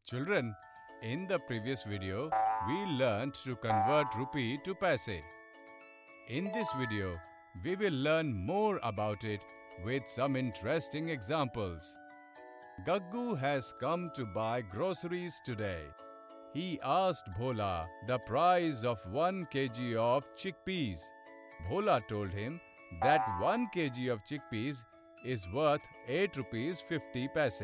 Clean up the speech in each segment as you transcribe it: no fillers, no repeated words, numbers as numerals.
Children, in the previous video, we learned to convert rupee to paise. In this video, we will learn more about it with some interesting examples. Gaggu has come to buy groceries today. He asked Bhola the price of 1 kg of chickpeas. Bhola told him that 1 kg of chickpeas is worth 8 rupees 50 paise.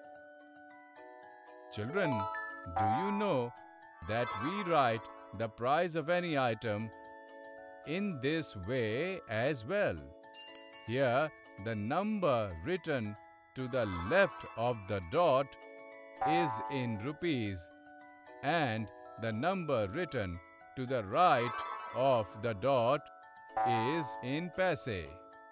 Children, do you know that we write the price of any item in this way as well? Here, the number written to the left of the dot is in rupees and the number written to the right of the dot is in paise.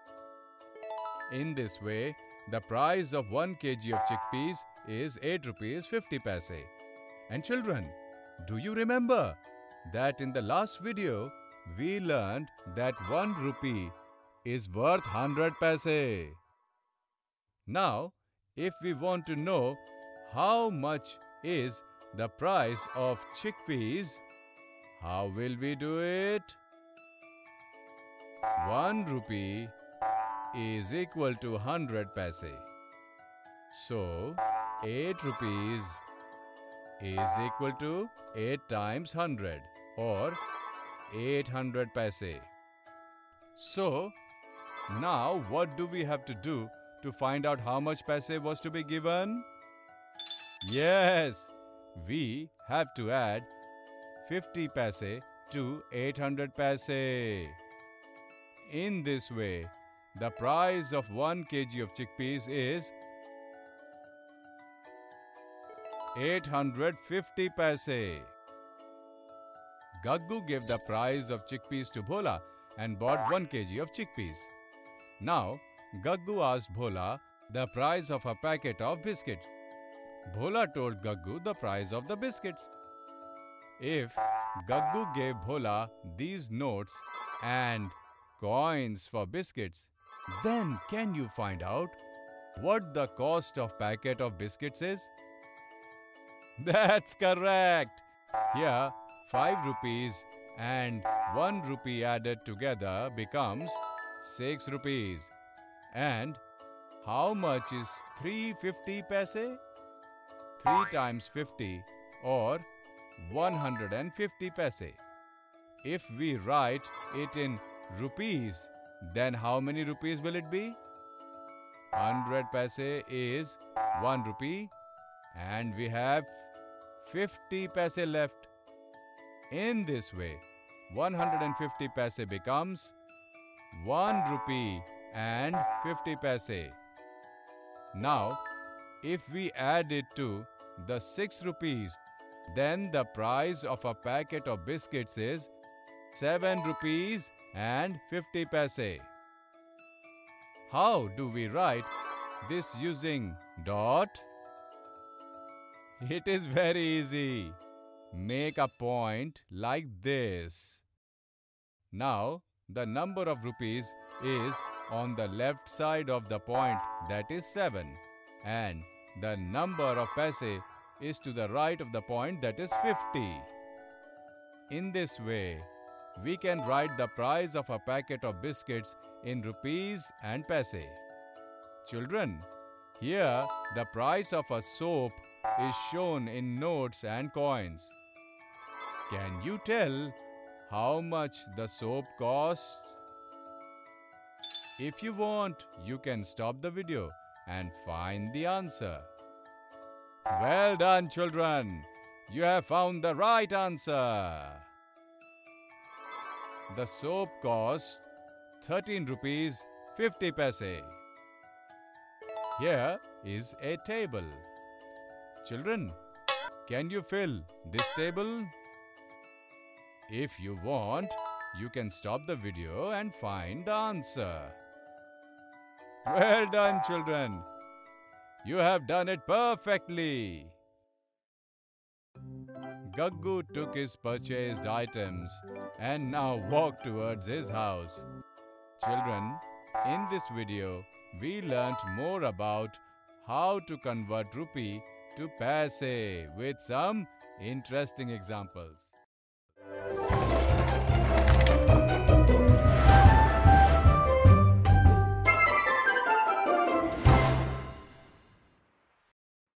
In this way, the price of 1 kg of chickpeas is 8 rupees 50 paise. And children, do you remember that in the last video we learned that 1 rupee is worth 100 paise? Now, if we want to know how much is the price of chickpeas, how will we do it? 1 rupee is equal to 100 paise. So, 8 rupees is equal to 8 times 100 or 800 paise. So, now what do we have to do to find out how much paise was to be given? Yes, we have to add 50 paise to 800 paise. In this way, the price of 1 kg of chickpeas is 850 paise. Gaggu gave the price of chickpeas to Bhola and bought 1 kg of chickpeas. Now, Gaggu asked Bhola the price of a packet of biscuits. Bhola told Gaggu the price of the biscuits. If Gaggu gave Bhola these notes and coins for biscuits, then can you find out what the cost of packet of biscuits is? That's correct. Here, 5 rupees and 1 rupee added together becomes 6 rupees. And how much is 350 paise? 3 times 50 or 150 paise. If we write it in rupees, then how many rupees will it be? 100 paise is 1 rupee and we have 50 paise left. In this way, 150 paise becomes 1 rupee and 50 paise. Now, if we add it to the 6 rupees, then the price of a packet of biscuits is 7 rupees and 50 paise. How do we write this using dot? It is very easy. Make a point like this. Now, the number of rupees is on the left side of the point, that is 7, and the number of paise is to the right of the point, that is 50. In this way, we can write the price of a packet of biscuits in rupees and paise. Children, here the price of a soap is shown in notes and coins. Can you tell how much the soap costs? If you want, you can stop the video and find the answer. Well done, children. You have found the right answer. The soap costs 13 rupees 50 paise. Here is a table. Children, can you fill this table? If you want, you can stop the video and find the answer. Well done, children. You have done it perfectly. Gaggu took his purchased items and now walked towards his house. Children, in this video, we learnt more about how to convert rupee to paise with some interesting examples.